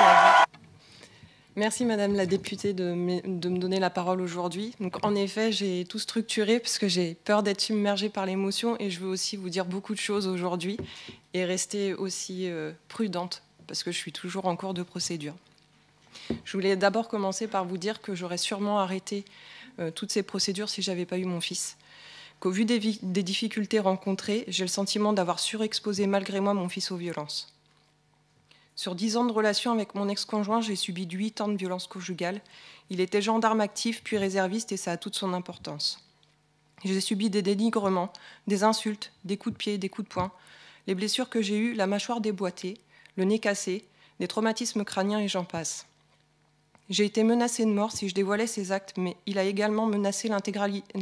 à vous. Merci Madame la députée de me donner la parole aujourd'hui. Donc en effet, j'ai tout structuré parce que j'ai peur d'être submergée par l'émotion et je veux aussi vous dire beaucoup de choses aujourd'hui et rester aussi prudente parce que je suis toujours en cours de procédure. Je voulais d'abord commencer par vous dire que j'aurais sûrement arrêté toutes ces procédures si j'avais pas eu mon fils. Qu'au vu des difficultés rencontrées, j'ai le sentiment d'avoir surexposé malgré moi mon fils aux violences. Sur 10 ans de relation avec mon ex-conjoint, j'ai subi 8 ans de violence conjugale. Il était gendarme actif puis réserviste et ça a toute son importance. J'ai subi des dénigrements, des insultes, des coups de pied, des coups de poing. Les blessures que j'ai eues, la mâchoire déboîtée, le nez cassé, des traumatismes crâniens et j'en passe. J'ai été menacée de mort si je dévoilais ces actes, mais il a également menacé l'intégrité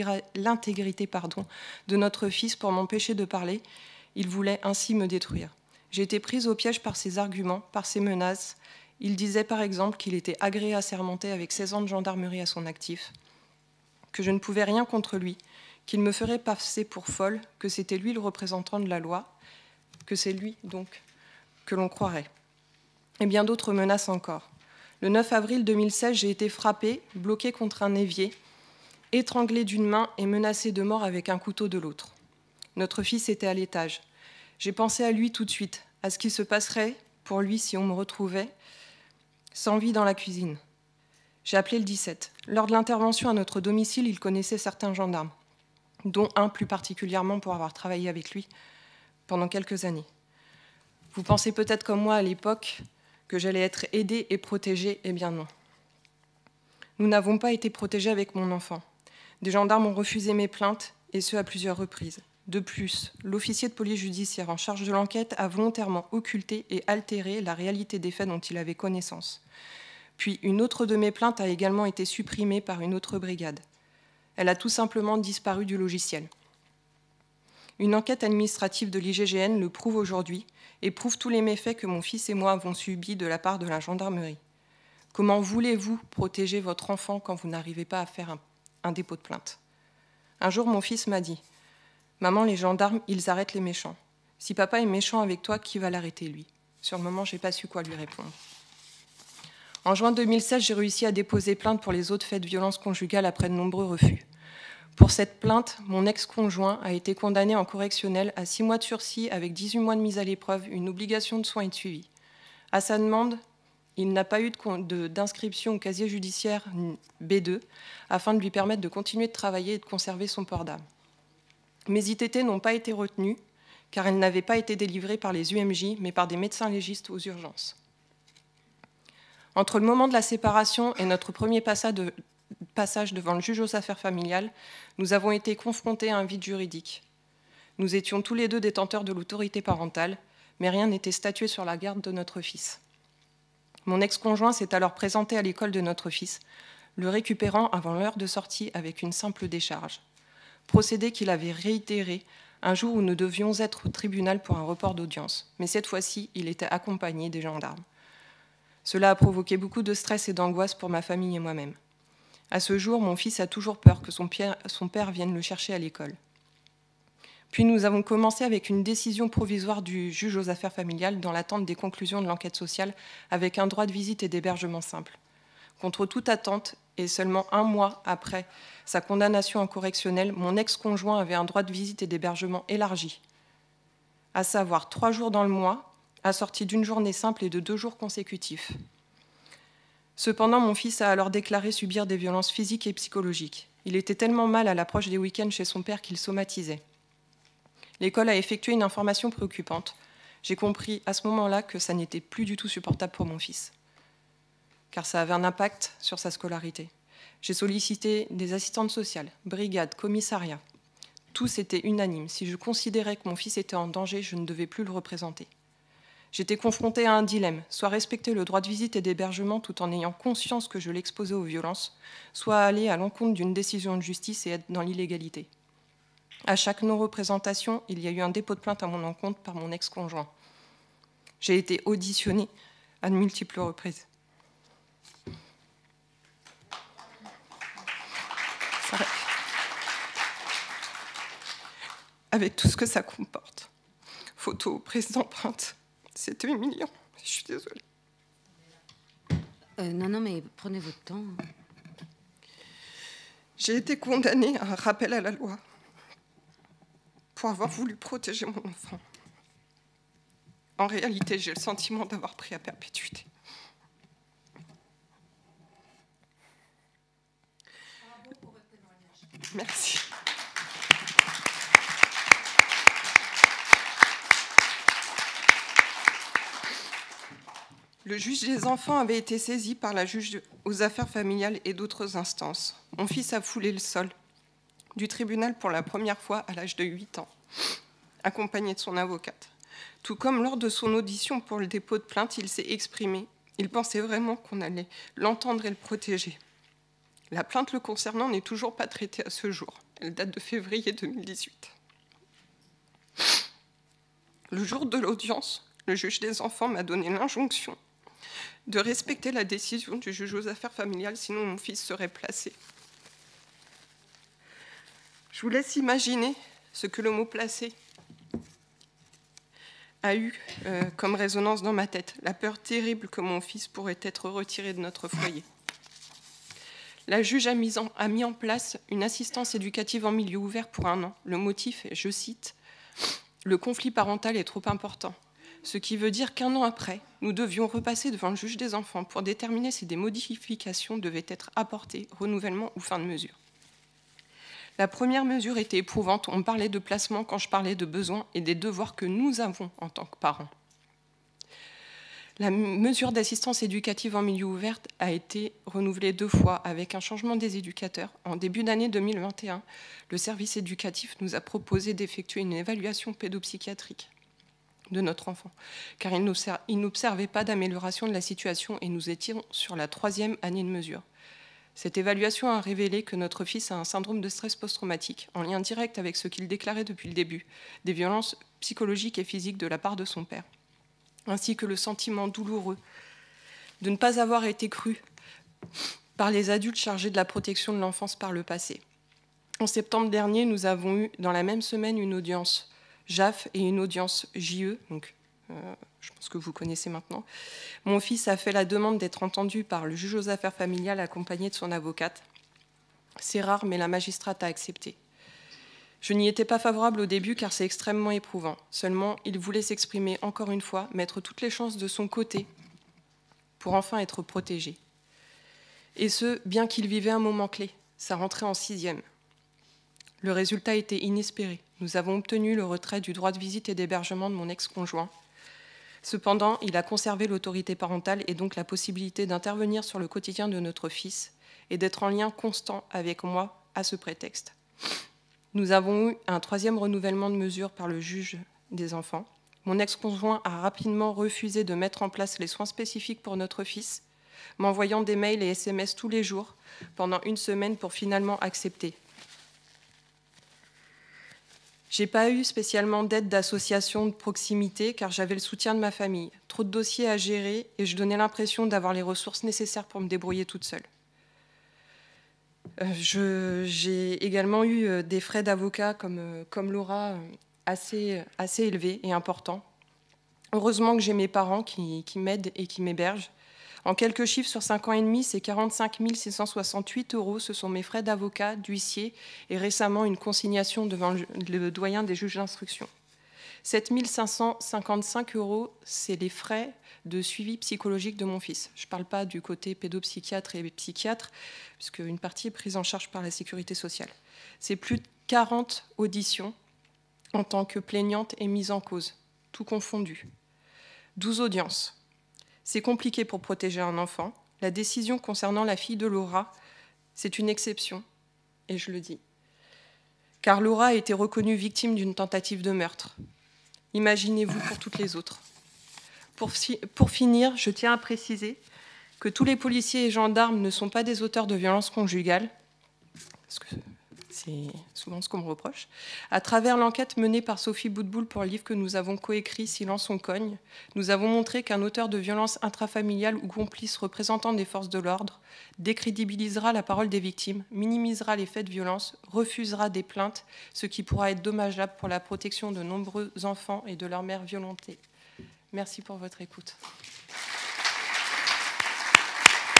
de notre fils pour m'empêcher de parler. Il voulait ainsi me détruire. J'ai été prise au piège par ses arguments, par ses menaces. Il disait par exemple qu'il était agréé assermenté avec 16 ans de gendarmerie à son actif, que je ne pouvais rien contre lui, qu'il me ferait passer pour folle, que c'était lui le représentant de la loi, que c'est lui donc que l'on croirait. Et bien d'autres menaces encore. Le 9 avril 2016, j'ai été frappée, bloquée contre un évier, étranglée d'une main et menacée de mort avec un couteau de l'autre. Notre fils était à l'étage. J'ai pensé à lui tout de suite, à ce qui se passerait pour lui si on me retrouvait sans vie dans la cuisine. J'ai appelé le 17. Lors de l'intervention à notre domicile, il connaissait certains gendarmes, dont un plus particulièrement pour avoir travaillé avec lui pendant quelques années. Vous pensez peut-être comme moi à l'époque que j'allais être aidée et protégée, eh bien non. Nous n'avons pas été protégés avec mon enfant. Des gendarmes ont refusé mes plaintes, et ce à plusieurs reprises. De plus, l'officier de police judiciaire en charge de l'enquête a volontairement occulté et altéré la réalité des faits dont il avait connaissance. Puis une autre de mes plaintes a également été supprimée par une autre brigade. Elle a tout simplement disparu du logiciel. Une enquête administrative de l'IGGN le prouve aujourd'hui et prouve tous les méfaits que mon fils et moi avons subis de la part de la gendarmerie. Comment voulez-vous protéger votre enfant quand vous n'arrivez pas à faire un dépôt de plainte? Un jour, mon fils m'a dit « Maman, les gendarmes, ils arrêtent les méchants. Si papa est méchant avec toi, qui va l'arrêter, lui ?» Sur le moment, je n'ai pas su quoi lui répondre. En juin 2016, j'ai réussi à déposer plainte pour les autres faits de violence conjugale après de nombreux refus. Pour cette plainte, mon ex-conjoint a été condamné en correctionnel à 6 mois de sursis avec 18 mois de mise à l'épreuve, une obligation de soins et de suivi. À sa demande, il n'a pas eu d'inscription au casier judiciaire B2 afin de lui permettre de continuer de travailler et de conserver son port d'âme. Mes ITT n'ont pas été retenus car elles n'avaient pas été délivrées par les UMJ mais par des médecins légistes aux urgences. Entre le moment de la séparation et notre premier passage devant le juge aux affaires familiales, nous avons été confrontés à un vide juridique. Nous étions tous les deux détenteurs de l'autorité parentale, mais rien n'était statué sur la garde de notre fils. Mon ex-conjoint s'est alors présenté à l'école de notre fils, le récupérant avant l'heure de sortie avec une simple décharge. Procédé qu'il avait réitéré un jour où nous devions être au tribunal pour un report d'audience, mais cette fois-ci, il était accompagné des gendarmes. Cela a provoqué beaucoup de stress et d'angoisse pour ma famille et moi-même. À ce jour, mon fils a toujours peur que son père vienne le chercher à l'école. Puis nous avons commencé avec une décision provisoire du juge aux affaires familiales dans l'attente des conclusions de l'enquête sociale avec un droit de visite et d'hébergement simple. Contre toute attente, et seulement 1 mois après sa condamnation en correctionnel, mon ex-conjoint avait un droit de visite et d'hébergement élargi, à savoir 3 jours dans le mois, assorti d'une journée simple et de 2 jours consécutifs. Cependant, mon fils a alors déclaré subir des violences physiques et psychologiques. Il était tellement mal à l'approche des week-ends chez son père qu'il somatisait. L'école a effectué une information préoccupante. J'ai compris à ce moment-là que ça n'était plus du tout supportable pour mon fils, car ça avait un impact sur sa scolarité. J'ai sollicité des assistantes sociales, brigades, commissariats. Tous étaient unanimes. Si je considérais que mon fils était en danger, je ne devais plus le représenter. J'étais confrontée à un dilemme, soit respecter le droit de visite et d'hébergement tout en ayant conscience que je l'exposais aux violences, soit aller à l'encontre d'une décision de justice et être dans l'illégalité. À chaque non-représentation, il y a eu un dépôt de plainte à mon encontre par mon ex-conjoint. J'ai été auditionnée à de multiples reprises. Avec tout ce que ça comporte. Photos, prises d'empreintes. C'était humiliant. Je suis désolée. Non, mais prenez votre temps. J'ai été condamnée à un rappel à la loi pour avoir voulu protéger mon enfant. En réalité, j'ai le sentiment d'avoir pris à perpétuité. Bravo pour votre témoignage. Merci. Le juge des enfants avait été saisi par la juge aux affaires familiales et d'autres instances. Mon fils a foulé le sol du tribunal pour la première fois à l'âge de 8 ans, accompagné de son avocate. Tout comme lors de son audition pour le dépôt de plainte, il s'est exprimé. Il pensait vraiment qu'on allait l'entendre et le protéger. La plainte le concernant n'est toujours pas traitée à ce jour. Elle date de février 2018. Le jour de l'audience, le juge des enfants m'a donné l'injonction de respecter la décision du juge aux affaires familiales, sinon mon fils serait placé. Je vous laisse imaginer ce que le mot « placé » a eu comme résonance dans ma tête, la peur terrible que mon fils pourrait être retiré de notre foyer. La juge a mis en place une assistance éducative en milieu ouvert pour 1 an. Le motif est, je cite, « Le conflit parental est trop important ». Ce qui veut dire qu'1 an après, nous devions repasser devant le juge des enfants pour déterminer si des modifications devaient être apportées, renouvellement ou fin de mesure. La première mesure était éprouvante. On parlait de placement quand je parlais de besoins et des devoirs que nous avons en tant que parents. La mesure d'assistance éducative en milieu ouvert a été renouvelée 2 fois avec un changement des éducateurs. En début d'année 2021, le service éducatif nous a proposé d'effectuer une évaluation pédopsychiatrique de notre enfant, car il n'observait pas d'amélioration de la situation et nous étions sur la 3e année de mesure. Cette évaluation a révélé que notre fils a un syndrome de stress post-traumatique, en lien direct avec ce qu'il déclarait depuis le début, des violences psychologiques et physiques de la part de son père, ainsi que le sentiment douloureux de ne pas avoir été cru par les adultes chargés de la protection de l'enfance par le passé. En septembre dernier, nous avons eu dans la même semaine une audience JAF et une audience JE, donc je pense que vous connaissez maintenant. Mon fils a fait la demande d'être entendu par le juge aux affaires familiales accompagné de son avocate. C'est rare, mais la magistrate a accepté. Je n'y étais pas favorable au début car c'est extrêmement éprouvant. Seulement, il voulait s'exprimer encore une fois, mettre toutes les chances de son côté pour enfin être protégé. Et ce, bien qu'il vivait un moment clé, sa rentrée en 6e. Le résultat était inespéré. Nous avons obtenu le retrait du droit de visite et d'hébergement de mon ex-conjoint. Cependant, il a conservé l'autorité parentale et donc la possibilité d'intervenir sur le quotidien de notre fils et d'être en lien constant avec moi à ce prétexte. Nous avons eu un 3e renouvellement de mesures par le juge des enfants. Mon ex-conjoint a rapidement refusé de mettre en place les soins spécifiques pour notre fils, m'envoyant des mails et SMS tous les jours pendant 1 semaine pour finalement accepter. Je n'ai pas eu spécialement d'aide d'association de proximité car j'avais le soutien de ma famille. Trop de dossiers à gérer et je donnais l'impression d'avoir les ressources nécessaires pour me débrouiller toute seule. J'ai également eu des frais d'avocat comme Laura assez élevés et importants. Heureusement que j'ai mes parents qui m'aident et qui m'hébergent. En quelques chiffres, sur 5 ans et demi, c'est 45 668 €. Ce sont mes frais d'avocat, d'huissier et récemment une consignation devant le doyen des juges d'instruction. 7 555 €, c'est les frais de suivi psychologique de mon fils. Je ne parle pas du côté pédopsychiatre et psychiatre, puisque une partie est prise en charge par la sécurité sociale. C'est plus de 40 auditions en tant que plaignante et mise en cause, tout confondu. 12 audiences. C'est compliqué pour protéger un enfant. La décision concernant la fille de Laura, c'est une exception, et je le dis. Car Laura a été reconnue victime d'une tentative de meurtre. Imaginez-vous pour toutes les autres. Pour finir, je tiens à préciser que tous les policiers et gendarmes ne sont pas des auteurs de violences conjugales, parce que c'est souvent ce qu'on me reproche. À travers l'enquête menée par Sophie Boutboul pour le livre que nous avons coécrit, Silence on cogne, nous avons montré qu'un auteur de violences intrafamiliales ou complice représentant des forces de l'ordre décrédibilisera la parole des victimes, minimisera les faits de violence, refusera des plaintes, ce qui pourra être dommageable pour la protection de nombreux enfants et de leurs mères violentées. Merci pour votre écoute.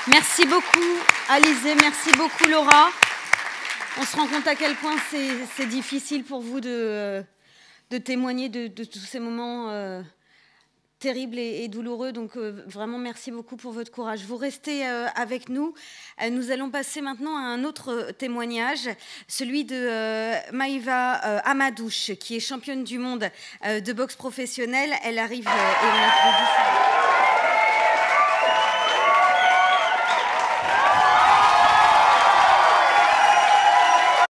Merci beaucoup, Alizée. Merci beaucoup, Laura. On se rend compte à quel point c'est difficile pour vous de témoigner de tous ces moments terribles et douloureux. Donc, vraiment, merci beaucoup pour votre courage. Vous restez avec nous. Nous allons passer maintenant à un autre témoignage, celui de Maïva Amadouche, qui est championne du monde de boxe professionnelle. Elle arrive et on applaudit.